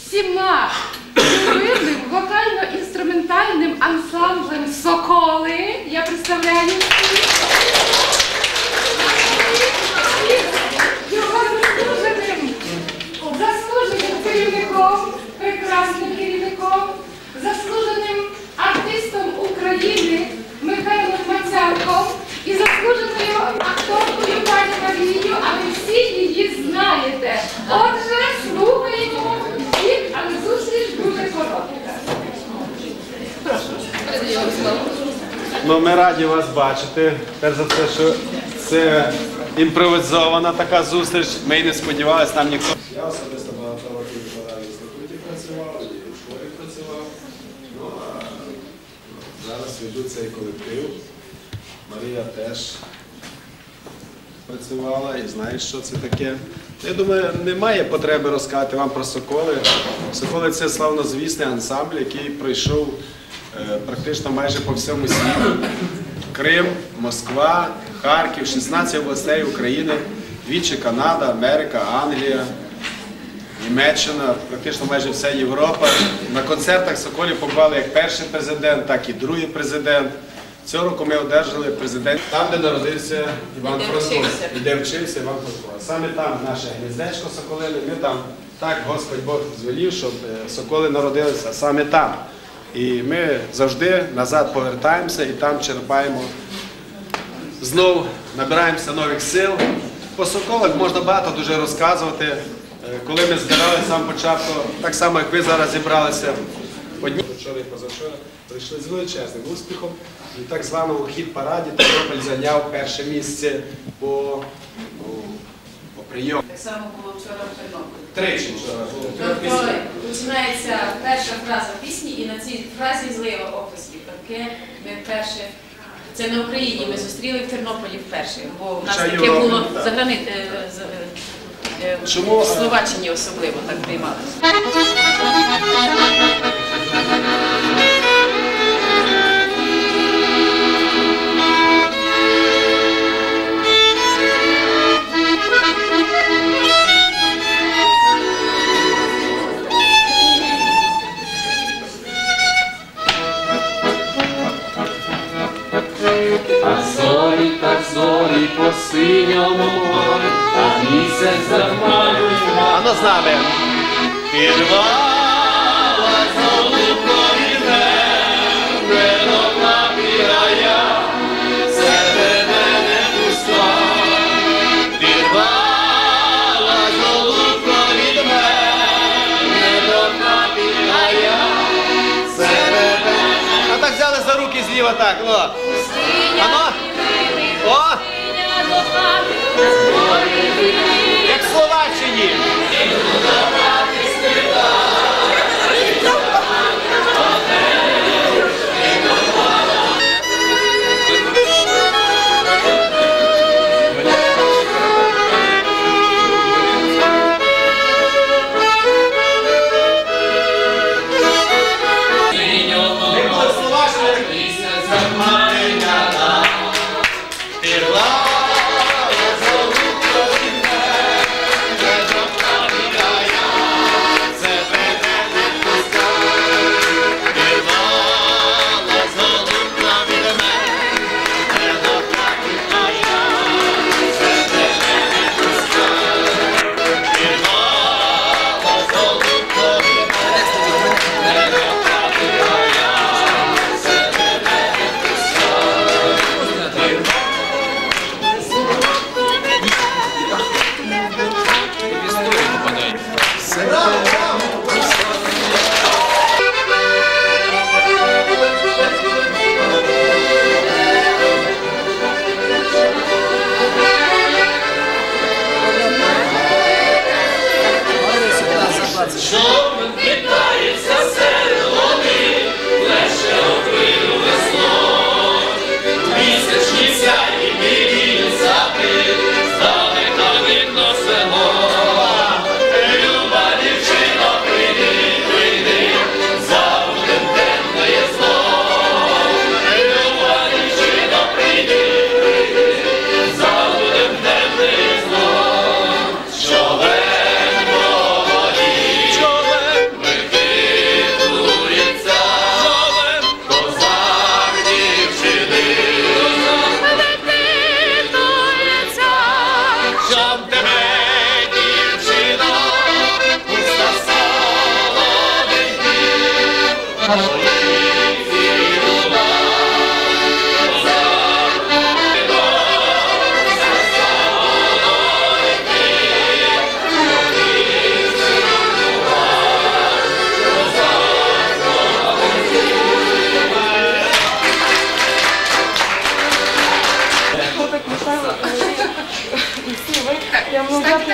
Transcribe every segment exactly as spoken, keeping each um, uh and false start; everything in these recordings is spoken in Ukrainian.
всіма живим вокально-інструментальним ансамблем «Соколи». Я представляю його заслуженим, заслуженим керівником, прекрасним керівником, заслуженим артистом України Михайлом Мацяком і заслуженою акторкою пані Марією, а ви всі її знаєте. Отже, слухаємо їх, але зустріч дуже коротка. Ну, ми раді вас бачити. Перш за все, що це імпровізована така зустріч. Ми й не сподівалися, нам ніхто. Я особисто багато років в інституті працював, і в школі працював. Ну, а зараз веду цей колектив. Марія теж працювала і знає, що це таке. Я думаю, немає потреби розказати вам про «Соколи». «Соколи» – це славнозвісний ансамбль, який пройшов е, практично майже по всьому світу. Крим, Москва, Харків, шістнадцять областей України, двічі Канада, Америка, Англія, Німеччина, практично майже вся Європа. На концертах «Соколів» побували як перший президент, так і другий президент. Цього року ми одержали президент там, де народився Іван Франко, і де вчився Іван Франко. Саме там наше гніздечко Соколине, ми там, так Господь Бог звелів, щоб соколи народилися саме там. І ми завжди назад повертаємося і там черпаємо, знову набираємося нових сил. По соколах можна багато дуже розказувати. Коли ми збирали з самого початку, так само як ви зараз зібралися, одні вчора і позавчора прийшли з величезним успіхом. І в так званому хіт-параді Тернопіль зайняв перше місце по, по, по прийому. Так само було вчора в Тернополі. Тричі вчора було. Тобто починається перша фраза пісні, і на цій фразі злива оплесків. Таке ми вперше, це на Україні ми зустріли в Тернополі вперше, бо в нас таке було за границю, в Словаччині особливо так приймалося. А зорі, так зорі по синьому морю, а місяць за хмарою. А ну з нами. Підвала золотої небо напірая, себе не пуста. Підвала золотої небо напірая, себе не. А так взяли за руки зліва так. О. Ано. О. Як в Словаччині.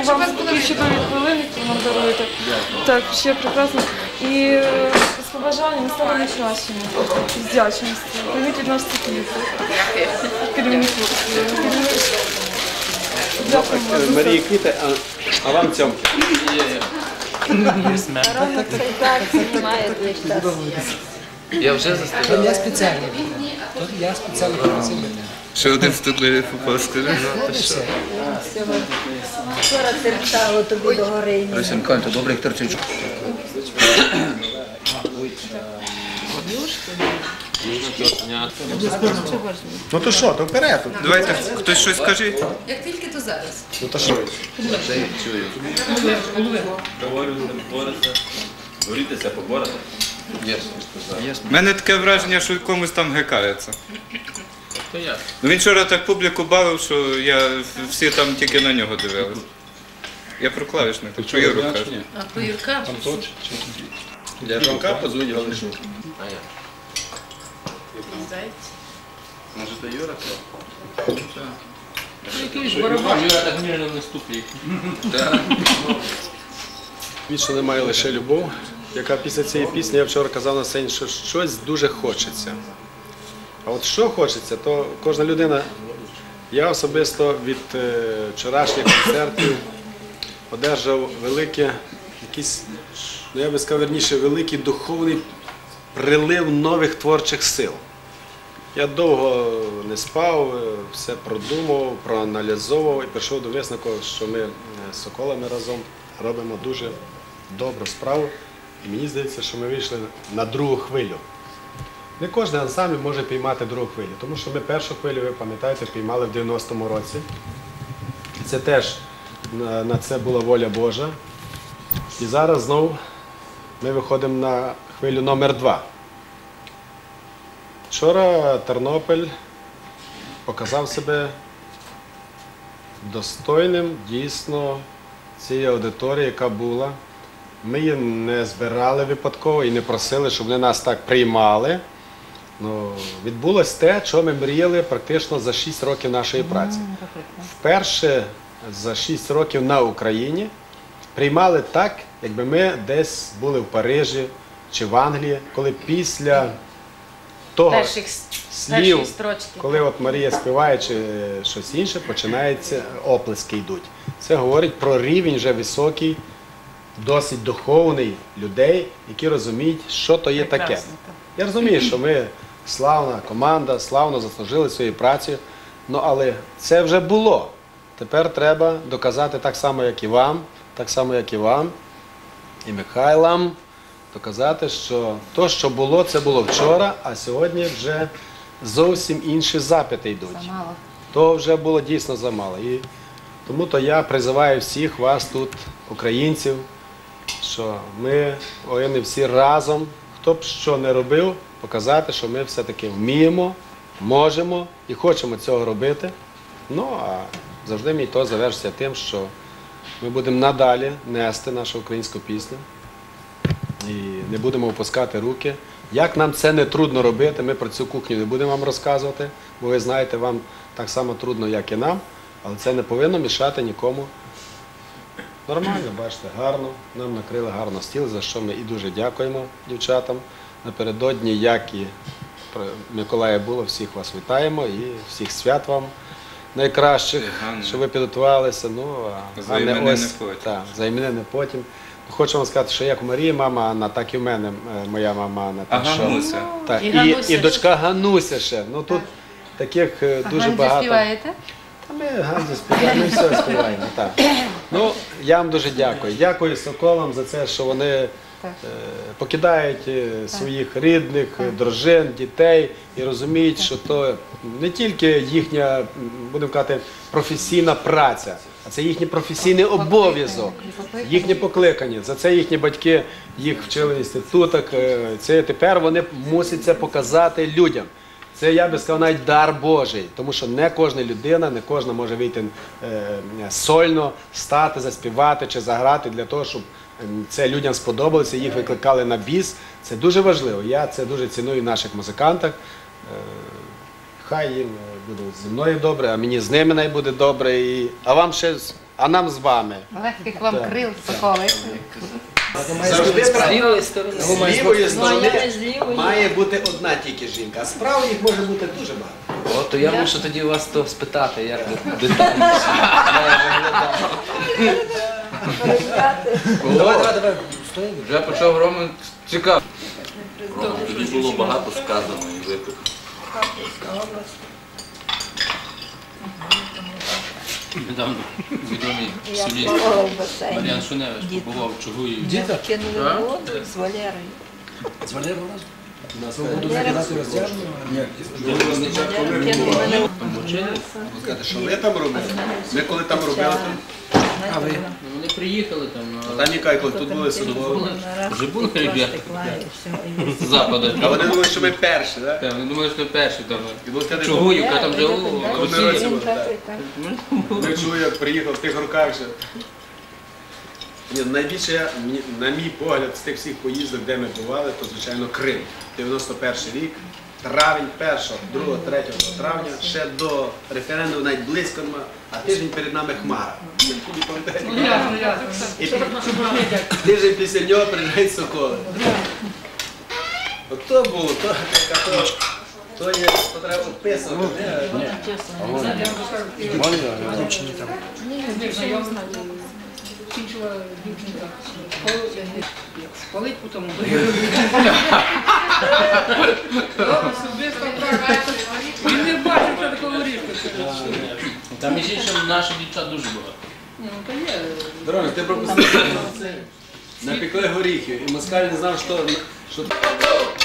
щоб у вам вас за було такі видно. чудові хвилини, які нам даруєте. Так, ще прекрасно. І е, з побажанням стали найкращими. З вдячністю. Прийміть від нас ці квіти. Керівнику. Дякуємо вам за це. Марії квіти, а, а вам цьомки. Я вже застав. Я спеціально. Тут я спеціально попросив. Ще один студливий попав, скажи. Вчора терчало тобі до гори. Леся Миколаївна, то добре, як терчить. Ну то що, то вперед. Давайте, хтось щось скаже. Як тільки, то зараз. Ну то що? Борітеся, поборете. У мене таке враження, що комусь там гекається. То я. Ну він вчора так публіку бавив, що я всі там тільки на нього дивились. Я про клавішник, так про Юру кажу. А про Юрка? Для жонка позвонить Галишу. А я. Зайць. Може, то Юра? Якийсь барабан, Юра так мирно не ступлі. Більше немає лише любов, яка після цієї пісні, я вчора казав на сцені, що щось дуже хочеться. А от що хочеться, то кожна людина, я особисто від е, вчорашніх концертів одержав великий, якийсь, ну я би сказав, верніше, великий духовний прилив нових творчих сил. Я довго не спав, е, все продумував, проаналізовував і прийшов до висновку, що ми е, з Соколами разом робимо дуже добру справу. І мені здається, що ми вийшли на другу хвилю. Не кожен ансамбль може піймати другу хвилю, тому що ми першу хвилю, ви пам'ятаєте, піймали в дев'яностому році. Це теж на, на це була воля Божа. І зараз знову ми виходимо на хвилю номер два. Вчора Тернопіль показав себе достойним, дійсно, цієї аудиторії, яка була. Ми її не збирали випадково і не просили, щоб вони нас так приймали. Ну, відбулось те, що ми мріяли практично за шість років нашої праці. Вперше за шість років на Україні приймали так, якби ми десь були в Парижі чи в Англії, коли після того Перших слів, перші строчки. коли от Марія співає чи щось інше, починаються оплески йдуть. Це говорить про рівень вже високий, досить духовний людей, які розуміють, що то є таке. Я розумію, що ми славна команда, славно заслужили своєю працею, ну але це вже було. Тепер треба доказати так само, як і вам, так само, як і вам, і Михайлам, доказати, що то, що було, це було вчора, а сьогодні вже зовсім інші запити йдуть. Замало. То вже було дійсно замало. І тому то я призиваю всіх вас тут, українців, що ми повинні всі разом, хто б що не робив, показати, що ми все-таки вміємо, можемо і хочемо цього робити. Ну, а завжди мій то завершиться тим, що ми будемо надалі нести нашу українську пісню і не будемо опускати руки. Як нам це не трудно робити, ми про цю кухню не будемо вам розказувати, бо ви знаєте, вам так само трудно, як і нам, але це не повинно мішати нікому. Нормально, бачите, гарно, нам накрили гарно стіл, за що ми і дуже дякуємо дівчатам. Напередодні, як і про Миколая було, всіх вас вітаємо і всіх свят вам найкращих, Ганна. що ви підготувалися. Ну, а За Ганни іменини ось- потім. Так, за іменини потім. Хочу вам сказати, що як у Марії мама Анна, так і в мене е, моя мама Анна. А Так що- Гануся? Так, І і, Гануся і ж. дочка Гануся ще. Ну тут таких е, дуже багато. співаєте? Та ми Ганзі співаємо, ми все співаємо. Так. Ну, я вам дуже дякую. Дякую Соколам за це, що вони е, покидають е, своїх рідних, е, дружин, дітей і розуміють, що то не тільки їхня, м, будемо казати, професійна праця, а це їхній професійний обов'язок, їхнє покликання. За це їхні батьки їх вчили в інститутах. е, Це тепер вони мусять це показати людям. Це, я би сказав, навіть дар Божий, тому що не кожна людина, не кожна може вийти е, сольно, стати, заспівати чи заграти для того, щоб е, це людям сподобалося, їх викликали на біс. Це дуже важливо. Я це дуже ціную в наших музикантах. Е, хай їм буде зі мною добре, а мені з ними най буде добре. І... А вам ще, а нам з вами. Легких вам крил, соколи. Завжди З лівої сторони. з лівої сторони Моя з лівої. має бути одна тільки жінка, а справа їх може бути дуже багато. О, то я мушу тоді вас то спитати, як ви детальніше. Давай, давай, давай. Стоїмо. Вже почав Роман цікаво. Тоді було багато сказано і випив. Недавно відомий Я соліст плавала в басейні. Мар'ян Шуневич побував в Чугуї. Діти? Кинули в воду з Валерою. З Валерою разом? На свободу закидати роздягну? Ні. Кинули мене в Скажете, що ви там робили? Ми коли там робили, А ви? Ну, вони приїхали там, то там нікай, коли тут були судові. вже були ребята з А Запада. вони думали, що ми перші, так? Так, вони думали, що перші там. І от коли Чугуївка там вже, о, Вони Росія. році були, так. Ми чули, як приїхав в тих руках ще. Ні, найбільше, я- мені- на мій погляд, з тих всіх поїздок, де ми бували, то, звичайно, Крим. дев'яносто перший рік, травень першого, другого, третього травня, ще до референдуму навіть близько нема, а тиждень перед нами Хмара. І тиждень після нього приїжджають Соколи. От то було, то, то, то є, то треба описувати. Закінчила дівчинка школу, спалить потім. Особисто він не бачив, що таке горішка. Там між іншим наших дівчат дуже багато. Ні, ну то є. Дорога, ти пропустив. Напекли горіхи, і москаль не знав, що... що...